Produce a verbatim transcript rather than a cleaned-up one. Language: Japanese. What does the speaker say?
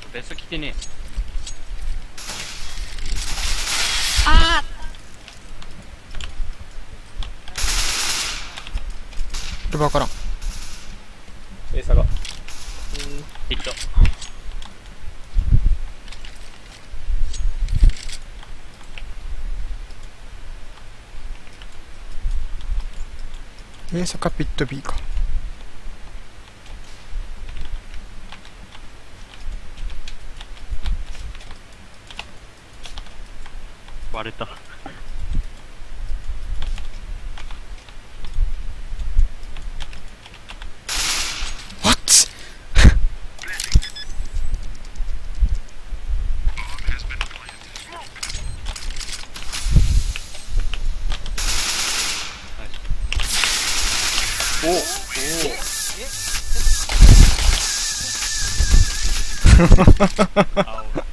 ベスト来てね。 あーこれ分からん。 エーサがヒット。 A 坂ピット B か。 割れた。 What? おおあ、